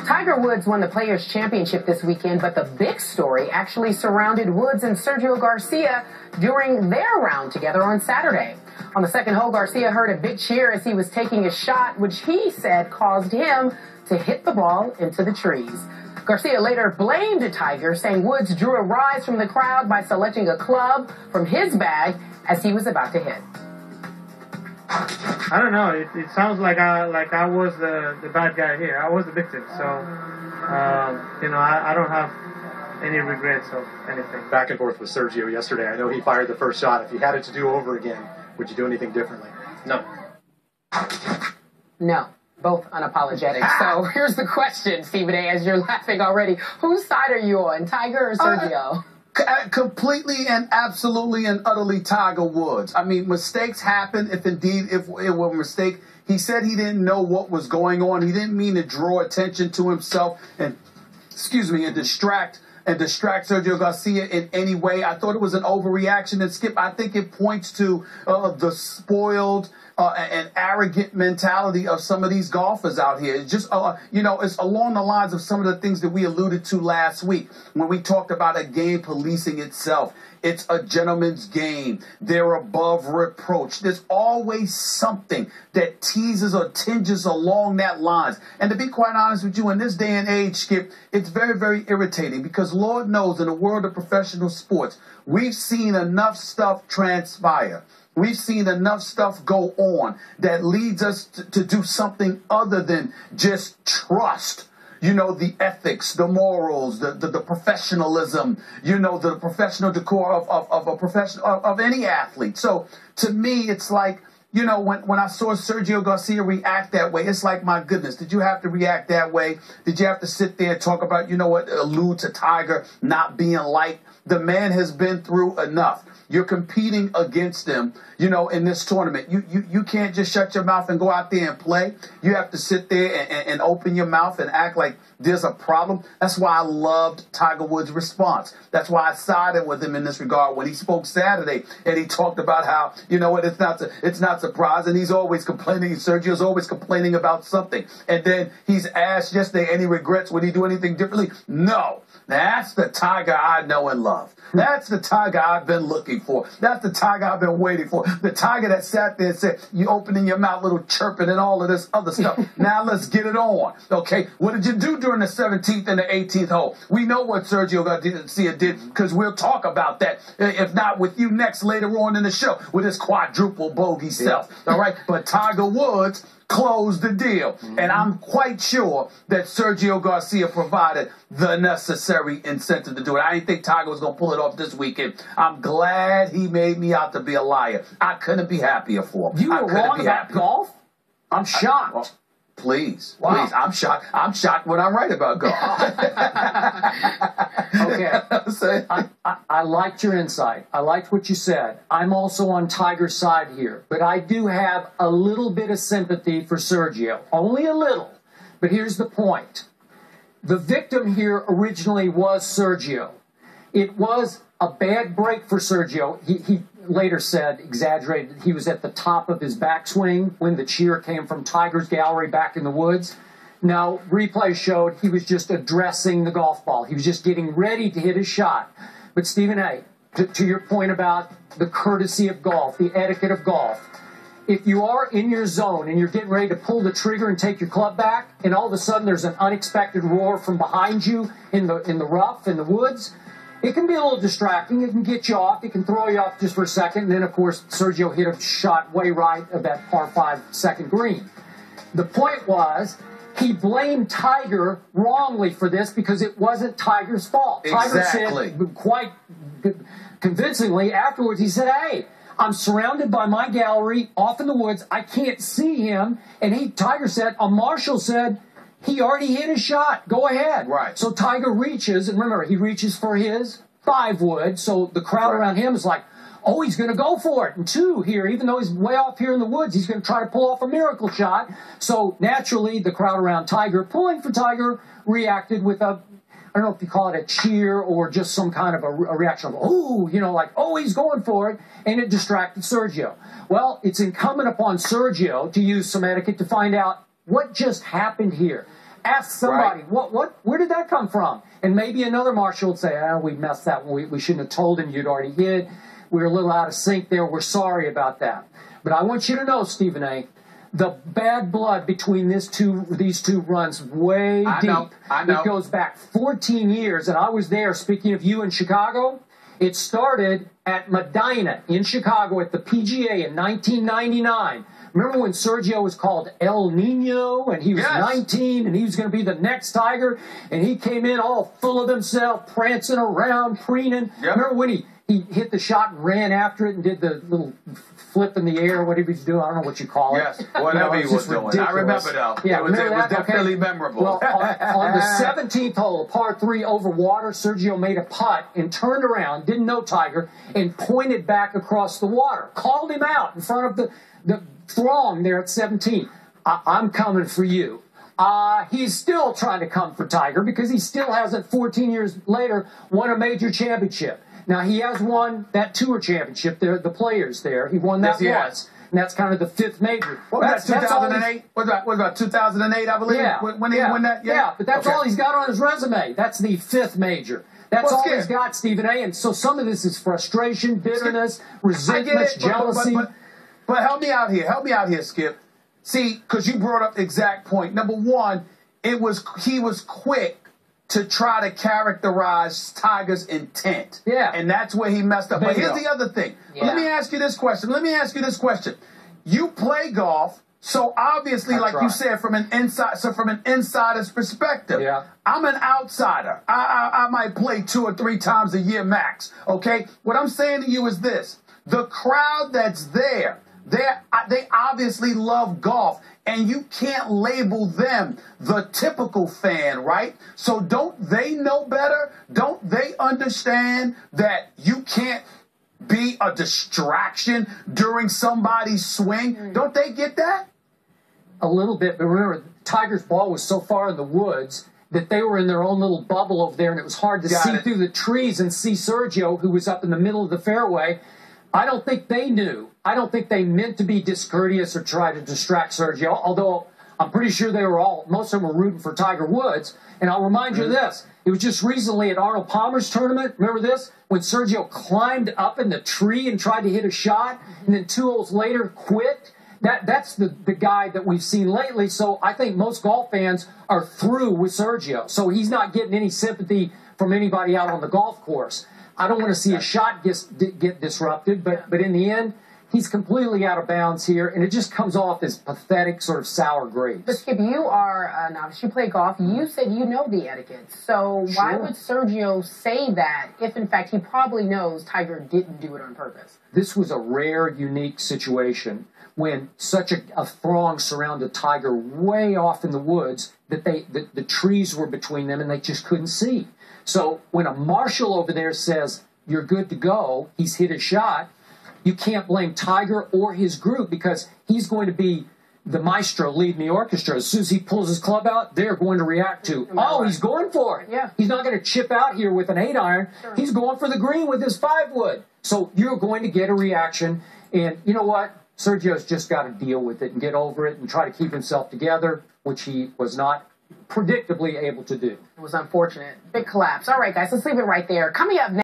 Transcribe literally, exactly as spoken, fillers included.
Tiger Woods won the Players' Championship this weekend, but the big story actually surrounded Woods and Sergio Garcia during their round together on Saturday. On the second hole, Garcia heard a big cheer as he was taking a shot, which he said caused him to hit the ball into the trees. Garcia later blamed Tiger, saying Woods drew a rise from the crowd by selecting a club from his bag as he was about to hit. I don't know. It, it sounds like I like I was the, the bad guy here. I was the victim. So, um, you know, I, I don't have any regrets of anything. Back and forth with Sergio yesterday. I know he fired the first shot. If you had it to do over again, would you do anything differently? No. No. Both unapologetic. So here's the question, Stephen A., as you're laughing already. Whose side are you on, Tiger or Sergio? Uh, completely and absolutely and utterly Tiger Woods. I mean, mistakes happen. If indeed if it were a mistake, he said he didn't know what was going on. He didn't mean to draw attention to himself and, excuse me, and distract and distract Sergio Garcia in any way. I thought it was an overreaction. And Skip, I think it points to uh, the spoiled uh, and arrogant mentality of some of these golfers out here. It's just, uh, you know, it's along the lines of some of the things that we alluded to last week when we talked about a game policing itself. It's a gentleman's game. They're above reproach. There's always something that teases or tinges along that lines. And to be quite honest with you, in this day and age, Skip, it's very, very irritating because Lord knows in the world of professional sports, we've seen enough stuff transpire. We've seen enough stuff go on that leads us to, to do something other than just trust. You know, the ethics, the morals, the, the, the professionalism, you know, the professional decor of, of, of a professional, of, of any athlete. So to me, it's like, you know, when, when I saw Sergio Garcia react that way, it's like, my goodness, did you have to react that way? Did you have to sit there and talk about, you know what, allude to Tiger not being liked? The man has been through enough. You're competing against him, you know, in this tournament. You you you can't just shut your mouth and go out there and play. You have to sit there and, and, and open your mouth and act like there's a problem. That's why I loved Tiger Woods' response. That's why I sided with him in this regard when he spoke Saturday and he talked about how, you know what, it's not it's not surprising. He's always complaining. Sergio's always complaining about something. And then he's asked yesterday, any regrets? Would he do anything differently? No. That's the Tiger I know and love. That's the Tiger I've been looking for. That's the Tiger I've been waiting for. The Tiger that sat there and said, you opening your mouth, little chirping and all of this other stuff. Now let's get it on. Okay, what did you do during the seventeenth and the eighteenth hole? We know what Sergio Garcia did because we'll talk about that, if not with you next later on in the show, with his quadruple bogey self. Yeah. All right, but Tiger Woods closed the deal. Mm-hmm. And I'm quite sure that Sergio Garcia provided the necessary incentive to do it. I didn't think Tiger was going to pull it off this weekend. I'm glad he made me out to be a liar. I couldn't be happier for him. You were wrong about happier. golf? I'm shocked. I, well, please, wow. please. I'm shocked. I'm shocked when I'm right about golf. Okay. I, I, I liked your insight. I liked what you said. I'm also on Tiger's side here. But I do have a little bit of sympathy for Sergio. Only a little. But here's the point. The victim here originally was Sergio. It was a bad break for Sergio. He, he later said, exaggerated, he was at the top of his backswing when the cheer came from Tiger's gallery back in the woods. Now, replay showed he was just addressing the golf ball. He was just getting ready to hit his shot. But Stephen A., to, to your point about the courtesy of golf, the etiquette of golf, if you are in your zone and you're getting ready to pull the trigger and take your club back, and all of a sudden there's an unexpected roar from behind you in the, in the rough, in the woods, it can be a little distracting. It can get you off. It can throw you off just for a second. And then, of course, Sergio hit a shot way right of that par five second green. The point was, he blamed Tiger wrongly for this because it wasn't Tiger's fault. Exactly. Tiger said quite convincingly afterwards, he said, hey, I'm surrounded by my gallery off in the woods. I can't see him. And he, Tiger said, a marshal said, he already hit his shot. Go ahead. Right. So Tiger reaches, and remember, he reaches for his five wood. So the crowd right. around him is like, oh, he's going to go for it. And two here, even though he's way off here in the woods, he's going to try to pull off a miracle shot. So naturally, the crowd around Tiger, pulling for Tiger, reacted with a, I don't know if you call it a cheer or just some kind of a, a reaction of, oh, you know, like, oh, he's going for it. And it distracted Sergio. Well, it's incumbent upon Sergio to use some etiquette to find out what just happened here. Ask somebody, Right. what, what, where did that come from? And maybe another marshal would say, oh, we messed that. We, we shouldn't have told him you'd already hit. We were a little out of sync there. We're sorry about that. But I want you to know, Stephen A., the bad blood between this two, these two runs way I deep. know, I know. It goes back fourteen years, and I was there, speaking of you in Chicago. It started at Medina in Chicago at the P G A in nineteen ninety-nine. Remember when Sergio was called El Nino, and he was Yes. nineteen, and he was going to be the next Tiger, and he came in all full of himself, prancing around, preening. Yep. Remember when he, he hit the shot and ran after it and did the little flip in the air, whatever he was doing? I don't know what you call it. Yes, You whatever know, he it's was just doing. I ridiculous. remember, though. Yeah, It was- remember it was that? Okay. definitely memorable. Well, on, on the seventeenth hole, par three over water, Sergio made a putt and turned around, didn't know Tiger, and pointed back across the water. Called him out in front of the, the throng there at seventeen. I, I'm coming for you. Uh, he's still trying to come for Tiger because he still hasn't, fourteen years later, won a major championship. Now, he has won that tour championship, there, the players there. He won that Yes, he once. has. And that's kind of the fifth major. What was That's- that, that's all two thousand eight? he's- What was that, what was that, two thousand eight, I believe? Yeah, When, when yeah, he won that? yeah, but that's Okay. all he's got on his resume. That's the fifth major. That's Well, all Skip. he's got, Stephen A. And so some of this is frustration, bitterness, I get resentment, it, but- but- jealousy. But, but, but help me out here. Help me out here, Skip. See, because you brought up the exact point. Number one, it was he was quick to try to characterize Tiger's intent. Yeah. And that's where he messed up. But Bingo. here's the other thing. Yeah. Let me ask you this question. Let me ask you this question. You play golf, so obviously, I like try. you said, from an inside, so from an insider's perspective, Yeah. I'm an outsider. I, I I might play two or three times a year max. Okay. What I'm saying to you is this: the crowd that's there, they they obviously love golf. And you can't label them the typical fan, right? So don't they know better? Don't they understand that you can't be a distraction during somebody's swing? Don't they get that? A little bit, but remember, Tiger's ball was so far in the woods that they were in their own little bubble over there, and it was hard to Got see it. through the trees and see Sergio, who was up in the middle of the fairway. I don't think they knew. I don't think they meant to be discourteous or try to distract Sergio, although I'm pretty sure they were all, most of them were rooting for Tiger Woods. And I'll remind you of this. It was just recently at Arnold Palmer's tournament. Remember this? When Sergio climbed up in the tree and tried to hit a shot, and then two holes later quit. That, that's the, the guy that we've seen lately. So I think most golf fans are through with Sergio. So he's not getting any sympathy from anybody out on the golf course. I don't want to see a shot get, get disrupted, but, but in the end, he's completely out of bounds here, and it just comes off as pathetic, sort of sour grapes. But Skip, you are a novice. You play golf. You said you know the etiquette. So why Sure. would Sergio say that if, in fact, he probably knows Tiger didn't do it on purpose? This was a rare, unique situation when such a, a throng surrounded Tiger way off in the woods that they the, the trees were between them and they just couldn't see. So when a marshal over there says, you're good to go, he's hit a shot, you can't blame Tiger or his group because he's going to be the maestro leading the orchestra. As soon as he pulls his club out, they're going to react to, oh, he's going for it. Yeah. He's not going to chip out here with an eight iron. Sure. He's going for the green with his five wood. So you're going to get a reaction. And you know what? Sergio's just got to deal with it and get over it and try to keep himself together, which he was not predictably able to do. It was unfortunate. Big collapse. All right, guys, let's leave it right there. Coming up next.